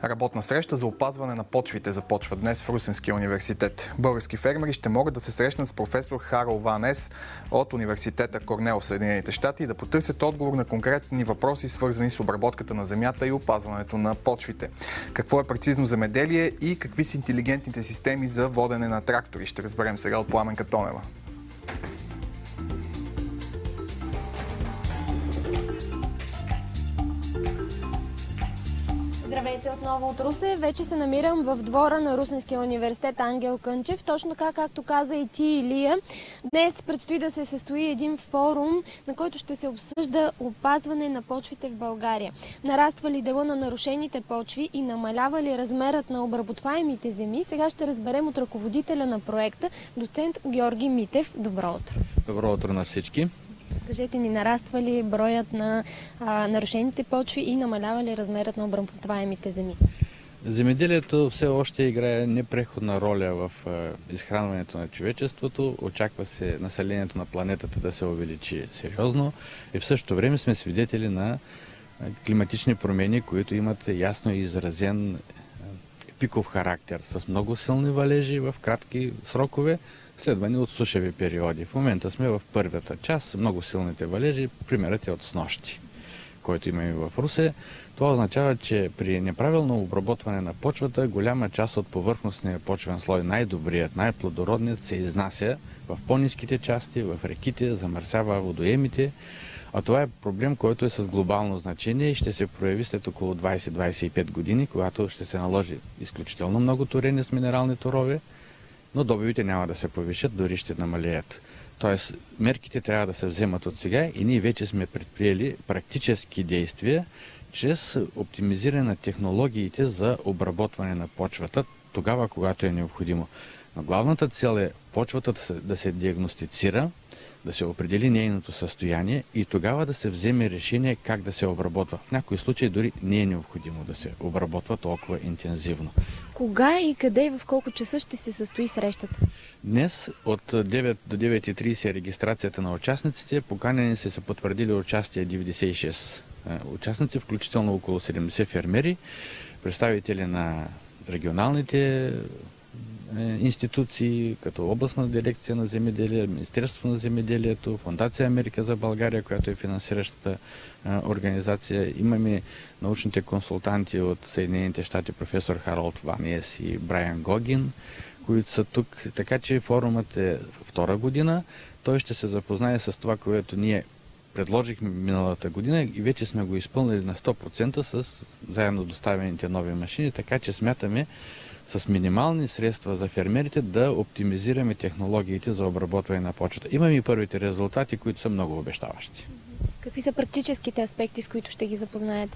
Работна среща за опазване на почвите започва днес в Русенския университет. Български фермери ще могат да се срещнат с професор Харол Ван Ес от университета Корнел в Съединените щати и да потърсят отговор на конкретни въпроси, свързани с обработката на земята и опазването на почвите. Какво е прецизно земеделие и какви са интелигентните системи за водене на трактори? Ще разберем сега от Пламенка Тонева. Здравейте отново от Русе. Вече се намирам в двора на Русенския университет Ангел Кънчев. Точно така, както каза и ти, Илия. Днес предстои да се състои един форум, на който ще се обсъжда опазване на почвите в България. Нараства ли дела на нарушените почви и намалява ли размерът на обработваемите земи? Сега ще разберем от ръководителя на проекта, доцент Георги Митев. Добро утро! Добро утро на всички! Кажете ни, нараства ли броят на нарушените почви и намалява ли размерът на обработваемите земи? Земеделието все още играе непреходна роля в изхранването на човечеството. Очаква се населението на планетата да се увеличи сериозно и в същото време сме свидетели на климатични промени, които имат ясно изразен пиков характер, с много силни валежи в кратки срокове, следвани от сушеви периоди. В момента сме в първата част, много силните валежи, примерът е от снощи, който имаме в Русе. Това означава, че при неправилно обработване на почвата, голяма част от повърхностния почвен слой, най-добрият, най-плодородният, се изнася в по-ниските части, в реките, замърсява водоемите. А това е проблем, който е с глобално значение и ще се прояви след около 20-25 години, когато ще се наложи изключително много торение с минерални торове, но добивите няма да се повишат, дори ще намалеят. Тоест, мерките трябва да се вземат от сега и ние вече сме предприели практически действия чрез оптимизиране на технологиите за обработване на почвата, тогава, когато е необходимо. Но главната цел е почвата да се диагностицира, да се определи нейното състояние и тогава да се вземе решение как да се обработва. В някои случаи дори не е необходимо да се обработва толкова интензивно. Кога и къде и в колко часа ще се състои срещата? Днес от 9 до 9:30 е регистрацията на участниците. Поканени са потвърдили участие 96 участници, включително около 70 фермери, представители на регионалните институции, като областна дирекция на земеделие, Министерство на земеделието, Фондация Америка за България, която е финансиращата организация. Имаме научните консултанти от Съединените щати, професор Харолд Ван Ес и Брайан Гогин, които са тук. Така че форумът е втора година. Той ще се запознае с това, което ние предложихме миналата година и вече сме го изпълнили на 100% с заедно доставените нови машини, така че смятаме с минимални средства за фермерите да оптимизираме технологиите за обработване на почвата. Имаме и първите резултати, които са много обещаващи. Какви са практическите аспекти, с които ще ги запознаете?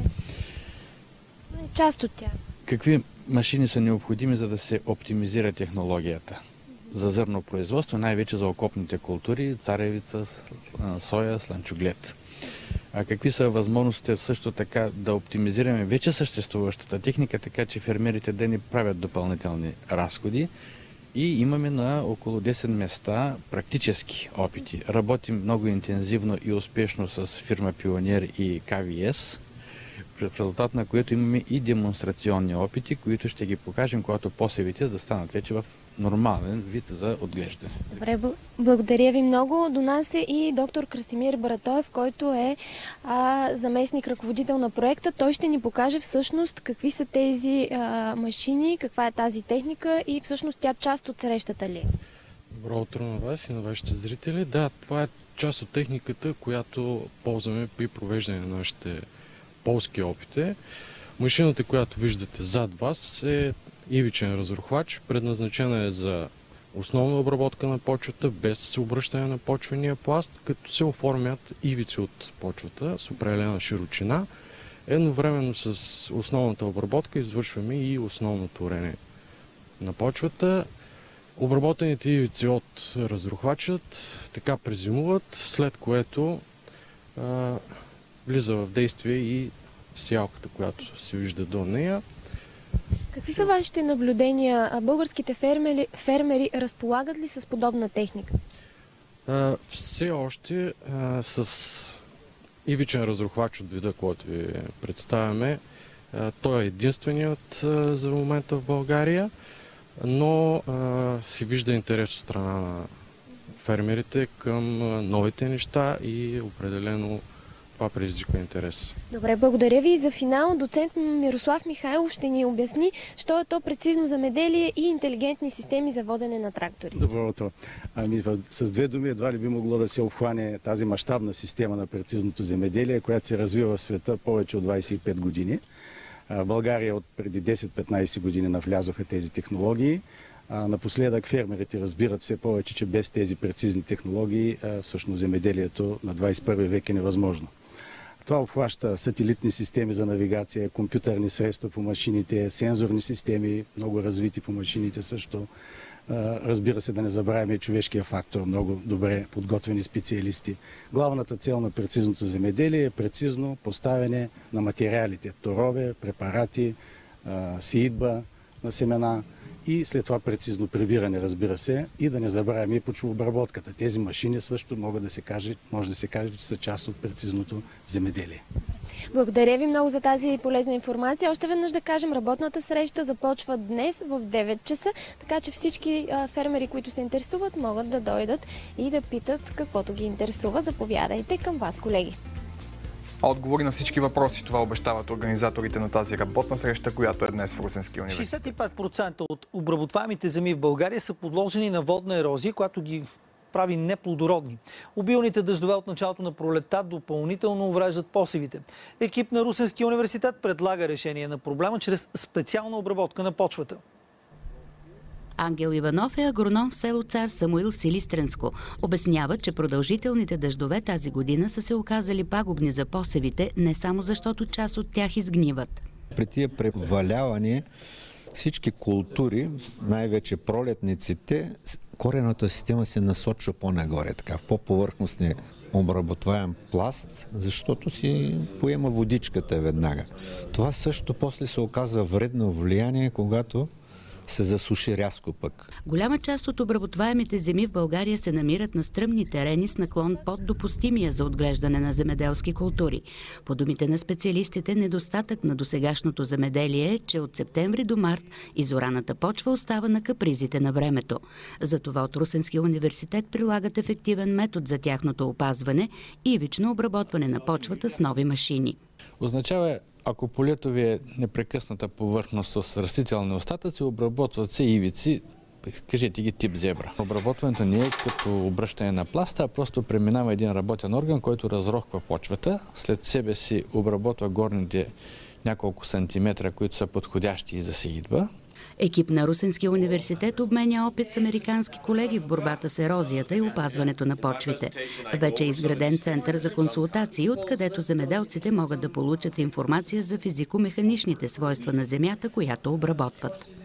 Част от тях. Какви машини са необходими, за да се оптимизира технологията? За зърнопроизводство, най-вече за окопните култури, царевица, соя, слънчоглед. А какви са възможностите също така да оптимизираме вече съществуващата техника, така че фермерите да не правят допълнителни разходи? И имаме на около 10 места практически опити. Работим много интензивно и успешно с фирма Пионер и КВС, в резултат на което имаме и демонстрационни опити, които ще ги покажем, когато посевите да станат вече в нормален вид за отглеждане. Добре, благодаря ви много. До нас е и доктор Красимир Баратоев, който е заместник ръководител на проекта. Той ще ни покаже всъщност какви са тези машини, каква е тази техника и всъщност тя част от срещата ли е? Добро утро на вас и на вашите зрители. Да, това е част от техниката, която ползваме при провеждане на нашите полски опити. Машината, която виждате зад вас, е ивичен разрухвач. Предназначена е за основна обработка на почвата, без обръщане на почвения пласт, като се оформят ивици от почвата с определена широчина. Едновременно с основната обработка извършваме и основното орение на почвата. Обработените ивици от разрухвачът така презимуват, след което влиза в действие и сялката, която се вижда до нея. Какви са вашите наблюдения? Българските фермери разполагат ли с подобна техника? Все още с ивичен разрухвач от вида, който ви представяме, Той е единственият за момента в България, но се вижда интерес от страна на фермерите към новите неща и определено това предизвиква интерес. Добре, благодаря ви. За финал доцент Мирослав Михайлов ще ни обясни, що е то прецизно земеделие и интелигентни системи за водене на трактори. Добро утро. С две думи едва ли би могло да се обхване тази мащабна система на прецизното земеделие, която се развива в света повече от 25 години. В България от преди 10-15 години навлязоха тези технологии. Напоследък фермерите разбират все повече, че без тези прецизни технологии всъщност земеделието на 21 век е невъзможно. Това обхваща сателитни системи за навигация, компютърни средства по машините, сензорни системи, много развити по машините също. Разбира се, да не забравяме и човешкия фактор, много добре подготвени специалисти. Главната цел на прецизното земеделие е прецизно поставяне на материалите, торове, препарати, сеитба на семена и след това прецизно прибиране, разбира се, и да не забравяме и почвообработката. Тези машини също може да се каже, че са част от прецизното земеделие. Благодаря ви много за тази полезна информация. Още веднъж да кажем, работната среща започва днес в 9 часа, така че всички фермери, които се интересуват, могат да дойдат и да питат каквото ги интересува. Заповядайте към вас, колеги. Отговори на всички въпроси. Това обещават организаторите на тази работна среща, която е днес в Русенския университет. 65% от обработваемите земи в България са подложени на водна ерозия, която ги прави неплодородни. Обилните дъждове от началото на пролетта допълнително увреждат посевите. Екип на Русенския университет предлага решение на проблема чрез специална обработка на почвата. Ангел Иванов е агроном в село Цар Самуил, Силистренско. Обяснява, че продължителните дъждове тази година са се оказали пагубни за посевите, не само защото част от тях изгниват. При тия преваляване всички култури, най-вече пролетниците, корената система се насочва по-нагоре, така, в по-повърхностни обработваем пласт, защото си поема водичката веднага. Това също после се оказва вредно влияние, когато се засуши рязко пък. Голяма част от обработваемите земи в България се намират на стръмни терени с наклон под допустимия за отглеждане на земеделски култури. По думите на специалистите, недостатък на досегашното земеделие е, че от септември до март изораната почва остава на капризите на времето. Затова от Русенския университет прилагат ефективен метод за тяхното опазване и ивично обработване на почвата с нови машини. Означава, ако полето ви е непрекъсната повърхност с растителни остатъци, обработват се ивици, кажете ги тип зебра. Обработването не е като обръщане на пласта, а просто преминава един работен орган, който разрохва почвата, след себе си обработва горните няколко сантиметра, които са подходящи и за сеитба. Екип на Русенския университет обменя опит с американски колеги в борбата с ерозията и опазването на почвите. Вече е изграден център за консултации, откъдето земеделците могат да получат информация за физико-механичните свойства на земята, която обработват.